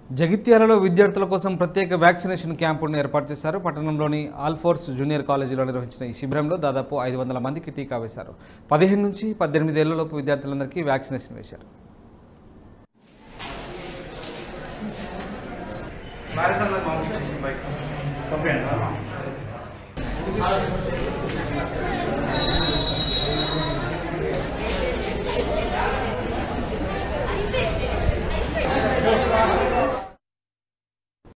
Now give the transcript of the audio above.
జగిత్యాలలో విద్యార్థుల కోసం ప్రత్యేక వ్యాక్సినేషన్ క్యాంపును ఏర్పాటు చేశారు. పట్టణంలోని ఆల్ఫోర్స్ జూనియర్ కాలేజీలో నిర్వహించిన ఈ శిబిరంలో దాదాపు 500 మందికి టీకా వేశారు. 15 నుంచి 18 ఏళ్లలోపు విద్యార్థులందరికీ వ్యాక్సినేషన్ వేశారు.